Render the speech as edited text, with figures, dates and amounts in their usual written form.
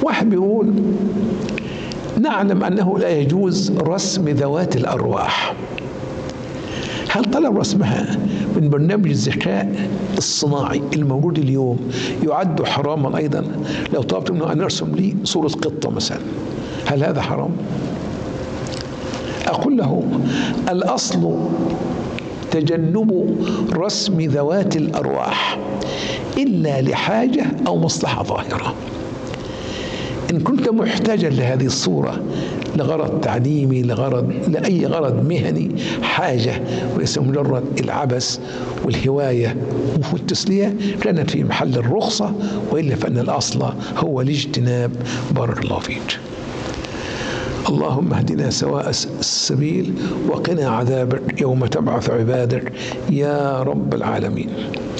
واحد بيقول نعلم أنه لا يجوز رسم ذوات الأرواح، هل طلب رسمها من برنامج الذكاء الصناعي الموجود اليوم يعد حراما أيضا؟ لو طلبت منه أن يرسم لي صورة قطة مثلا، هل هذا حرام؟ أقول له الأصل تجنب رسم ذوات الأرواح إلا لحاجة أو مصلحة ظاهرة. إن كنت محتاجا لهذه الصورة لغرض تعليمي، لأي غرض مهني، حاجة وليس مجرد العبث والهواية والتسلية، كانت في محل الرخصة، وإلا فإن الأصل هو الاجتناب. بارك الله فيك. اللهم اهدنا سواء السبيل وقنا عذابك يوم تبعث عبادك يا رب العالمين.